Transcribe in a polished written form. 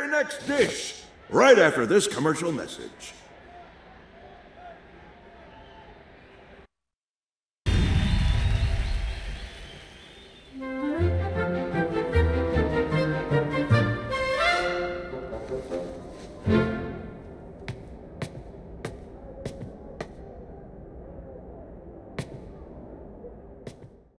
very next dish, right after this commercial message.